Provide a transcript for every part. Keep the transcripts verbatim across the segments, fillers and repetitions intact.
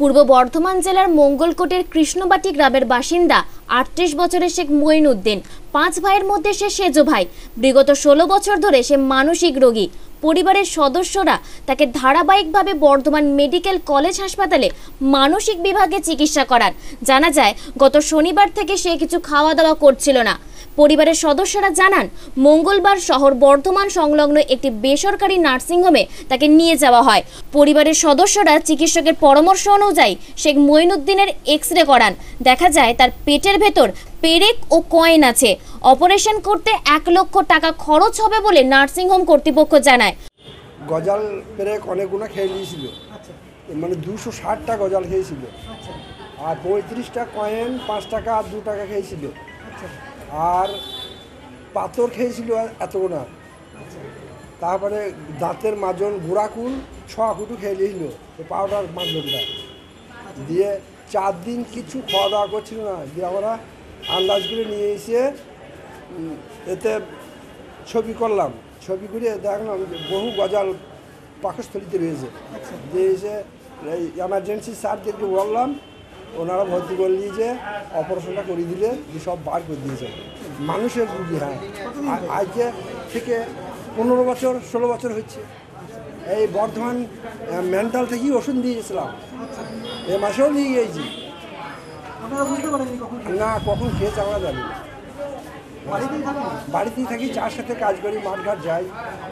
পূর্ব বর্ধমান জেলার মঙ্গলকোটের কৃষ্ণবাটি গ্রামের বাসিন্দা আটত্রিশ বছরের শেখ মঈনুদ্দিন। পাঁচ ভাইয়ের মধ্যে সে সেজো ভাই। বিগত ষোলো বছর ধরে সে মানসিক রোগী। পরিবারের সদস্যরা তাকে ধারাবাহিকভাবে বর্ধমান মেডিকেল কলেজ হাসপাতালে মানসিক বিভাগে চিকিৎসা করান। জানা যায় গত শনিবার থেকে সে কিছু খাওয়া দাওয়া করছিল না। পরিবারের সদস্যরা জানান মঙ্গলবার শহর বর্ধমান সংলগ্ন একটি বেসরকারি নার্সিংহোমে তাকে নিয়ে যাওয়া হয়। পরিবারের সদস্যরা চিকিৎসকের পরামর্শ অনুযায়ী শেখ মঈনুদ্দিনের এক্স রে করান। দেখা যায় তার পেটের ভেতর পেরেক ও কয়েন আছে। অপারেশন করতে এক লক্ষ টাকা খরচ হবে বলে নার্সিংহোম কর্তৃপক্ষ জানায়। গজাল পেরেক অনেকগুলো খেয়ে নিয়েছিল, মানে দুশো ষাটটা গজাল খেয়েছিল, আর পঁয়ত্রিশটা কয়েন পাঁচ টাকা আর দু টাকা খেয়েছিল, আর পাথর খেয়েছিল এতগুলো। তারপরে দাঁতের মাজন গোড়াকুল ছ কুটু খেয়ে নিয়েছিল, পাউডার মাধ্যমটা দিয়ে চার দিন কিছু খাওয়া দাওয়া করছিল না। দিয়ে আমরা আন্দাজ করে নিয়ে এসে এতে ছবি করলাম। ছবি করে দেখলাম বহু গজাল পাকস্থলিতে রয়েছে। দিয়ে এসে এই এমার্জেন্সি স্যারদেরকে বললাম, ওনারা ভর্তি করে নিয়েছে, অপারেশনটা করে দিলে সব বার করে দিয়েছে। মানুষের রুগী, হ্যাঁ, আজকে থেকে পনেরো বছর ষোলো বছর হচ্ছে। এই বর্ধমান মেন্টাল থেকেই ওষুধ দিয়েছিলাম, এ মাসেও নিয়ে গিয়েছি। না, কখন খেয়েছে আমরা জানি না। বাড়িতেই থাকি, চার সাথে কাজ করি, মাঠঘাট যাই।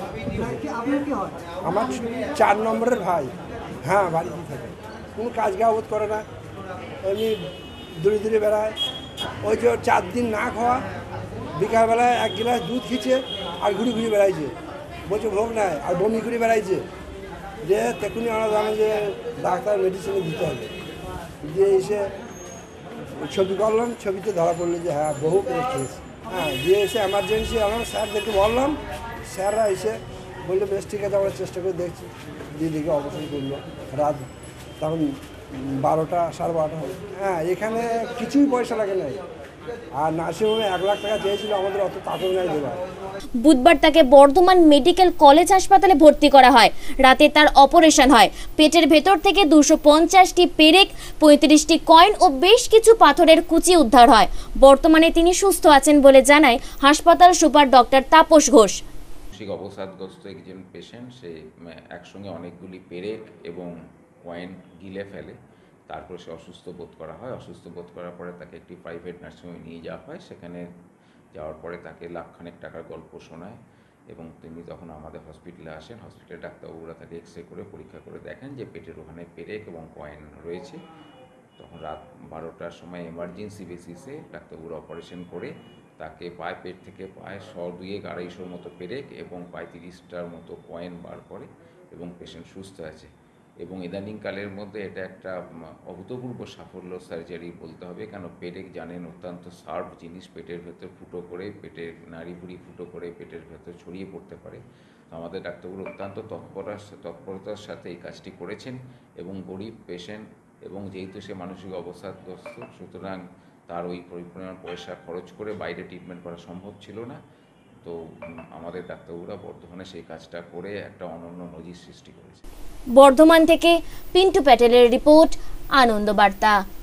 আমার চার নম্বরের ভাই, হ্যাঁ, বাড়িতেই থাকে, কোনো কাজ গাওয়াত করে না, এমনি দূরে দূরে বেড়ায়। ওই যে চার দিন না খাওয়া, বিকালবেলায় এক গ্লাস দুধ খেয়েছে আর ঘুরে ঘুরে বেড়াইছে, বলছে ভোগ নেয়, আর বমি ঘুরে বেড়াইছে। যে তখনই আমরা জানি যে ডাক্তার মেডিসিনে দিতে হবে। দিয়ে এসে ছবি করলাম, ছবিতে ধরা পড়লো যে হ্যাঁ বহু করে খেয়েছে। হ্যাঁ, দিয়ে এসে এমার্জেন্সি আমার স্যারদেরকে বললাম, স্যাররা এসে বললো বেশ ঠিক আছে, আমরা চেষ্টা করে দেখছি। দিয়ে দেখে অপারেশন করলো রাত তখন বারোটা সাড়ে বারোটা হলো। হ্যাঁ, এখানে কিছুই পয়সা লাগে নাই, আর নার্সিংহোমে এক লাখ টাকা চেয়েছিল, আমাদের অত তাকত নাই দেওয়া। বুধবার তাকে বর্ধমান মেডিকেল কলেজ হাসপাতালে ভর্তি করা হয়। রাতে তার অপারেশন হয়। পেটের ভেতর থেকে দুশো পঞ্চাশটি পেরেক, পঁয়ত্রিশটি কয়েন ও বেশ কিছু পাথরের কুচি উদ্ধার হয়। বর্তমানে তিনি সুস্থ আছেন বলে জানায় হাসপাতাল সুপার ডক্টর তাপস ঘোষ। মানসিক অবসাদগ্রস্ত একজন পেশেন্ট, সে একসঙ্গে অনেকগুলি পেরেক এবং কয়েন গিলে ফেলে। তারপর সে অসুস্থ বোধ করা হয়। অসুস্থ বোধ করার পরে তাকে একটি প্রাইভেট নার্সিংহোমে নিয়ে যাওয়া হয়। সেখানে যাওয়ার পরে তাকে লাখখানেক টাকার গল্প শোনায় এবং তিনি তখন আমাদের হসপিটালে আসেন। হসপিটালে ডাক্তারবাবুরা তাকে এক্স রে করে পরীক্ষা করে দেখেন যে পেটের ওখানে পেরেক এবং কয়েন রয়েছে। তখন রাত বারোটার সময় এমার্জেন্সি বেসিসে ডাক্তারবাবুরা অপারেশন করে তাকে পায়ে পেট থেকে পায়ে শ দুয়েক আড়াইশোর মতো পেরেক এবং পঁয়ত্রিশটার মতো কয়েন বার করে এবং পেশেন্ট সুস্থ আছে। এবং ইদানিংকালের মধ্যে এটা একটা অভূতপূর্ব সাফল্য সার্জারি বলতে হবে, কেন পেরেক জানেন অত্যন্ত শার্প জিনিস, পেটের ভেতর ফুটো করে, পেটের নাড়িভুড়ি ফুটো করে পেটের ভেতর ছড়িয়ে পড়তে পারে। আমাদের ডাক্তারবাবু অত্যন্ত তৎপরতার তৎপরতার সাথে এই কাজটি করেছেন এবং গরিব পেশেন্ট, এবং যেহেতু সে মানসিক অবসাদগ্রস্ত, সুতরাং তার ওই পরিমাণ পয়সা খরচ করে বাইরে ট্রিটমেন্ট করা সম্ভব ছিল না। তো আমাদের ডাক্তারবাবুরা বর্ধমানে সেই কাজটা করে একটা অনন্য নজির সৃষ্টি করেছে। বর্ধমান থেকে পিন্টু প্যাটেলের রিপোর্ট, আনন্দ বার্তা।